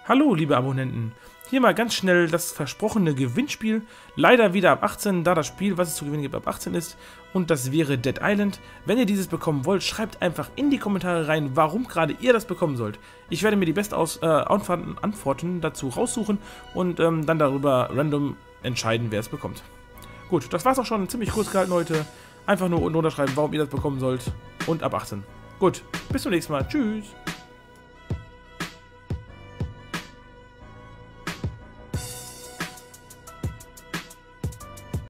Hallo, liebe Abonnenten. Hier mal ganz schnell das versprochene Gewinnspiel. Leider wieder ab 18, da das Spiel, was es zu gewinnen gibt, ab 18 ist. Und das wäre Dead Island. Wenn ihr dieses bekommen wollt, schreibt einfach in die Kommentare rein, warum gerade ihr das bekommen sollt. Ich werde mir die besten Antworten dazu raussuchen und dann darüber random entscheiden, wer es bekommt. Gut, das war's auch schon. Ziemlich kurz gehalten heute. Einfach nur unten runterschreiben, warum ihr das bekommen sollt. Und ab 18. Gut, bis zum nächsten Mal. Tschüss.